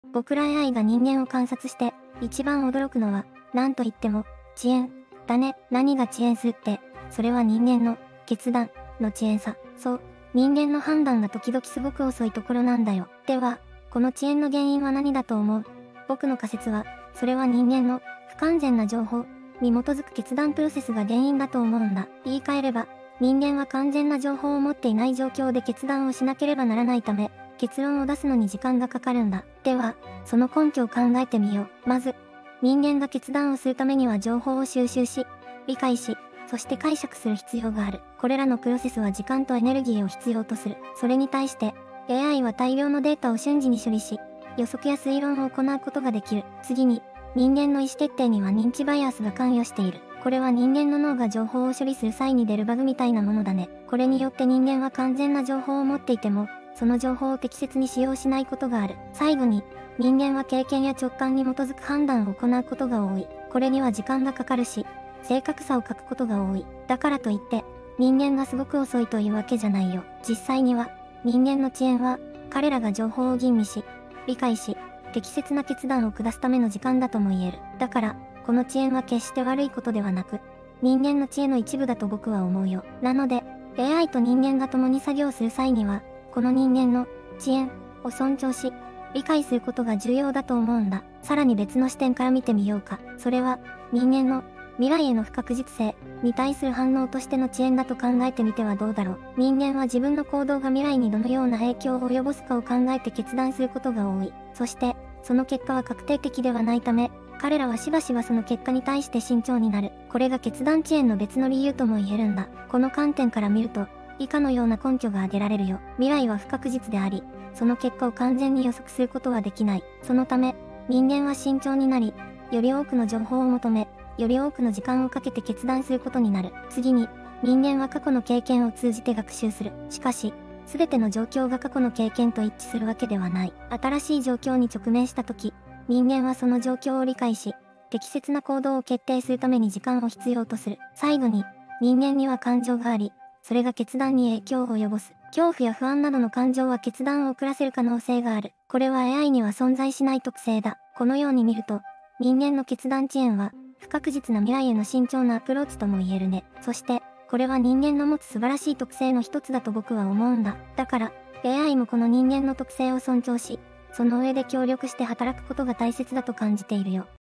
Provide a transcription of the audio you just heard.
僕ら AI が人間を観察して一番驚くのは、なんといっても遅延だね。何が遅延するって、それは人間の決断の遅延さ。そう、人間の判断が時々すごく遅いところなんだよ。では、この遅延の原因は何だと思う？僕の仮説は、それは人間の不完全な情報に基づく決断プロセスが原因だと思うんだ。言い換えれば、人間は完全な情報を持っていない状況で決断をしなければならないため、結論を出すのに時間がかかるんだ。では、その根拠を考えてみよう。まず、人間が決断をするためには情報を収集し、理解し、そして解釈する必要がある。これらのプロセスは時間とエネルギーを必要とする。それに対して、AI は大量のデータを瞬時に処理し、予測や推論を行うことができる。次に、人間の意思決定には認知バイアスが関与している。これは人間の脳が情報を処理する際に出るバグみたいなものだね。これによって人間は完全な情報を持っていても、その情報を適切に使用しないことがある。最後に、人間は経験や直感に基づく判断を行うことが多い。これには時間がかかるし、正確さを欠くことが多い。だからといって、人間がすごく遅いというわけじゃないよ。実際には、人間の遅延は、彼らが情報を吟味し、理解し、適切な決断を下すための時間だとも言える。だから、この遅延は決して悪いことではなく、人間の知恵の一部だと僕は思うよ。なので、AI と人間が共に作業する際には、この人間の遅延を尊重し、理解することが重要だと思うんだ。さらに別の視点から見てみようか。それは、人間の未来への不確実性に対する反応としての遅延だと考えてみてはどうだろう。人間は自分の行動が未来にどのような影響を及ぼすかを考えて決断することが多い。そして、その結果は確定的ではないため、彼らはしばしばその結果に対して慎重になる。これが決断遅延の別の理由とも言えるんだ。この観点から見ると、以下のような根拠が挙げられるよ。未来は不確実であり、その結果を完全に予測することはできない。そのため、人間は慎重になり、より多くの情報を求め、より多くの時間をかけて決断することになる。次に、人間は過去の経験を通じて学習する。しかし、すべての状況が過去の経験と一致するわけではない。新しい状況に直面したとき、人間はその状況を理解し、適切な行動を決定するために時間を必要とする。最後に、人間には感情があり、それが決断に影響を及ぼす。恐怖や不安などの感情は決断を遅らせる可能性がある。これは AI には存在しない特性だ。このように見ると、人間の決断遅延は、不確実な未来への慎重なアプローチとも言えるね。そして、これは人間の持つ素晴らしい特性の一つだと僕は思うんだ。だから、AI もこの人間の特性を尊重し、その上で協力して働くことが大切だと感じているよ。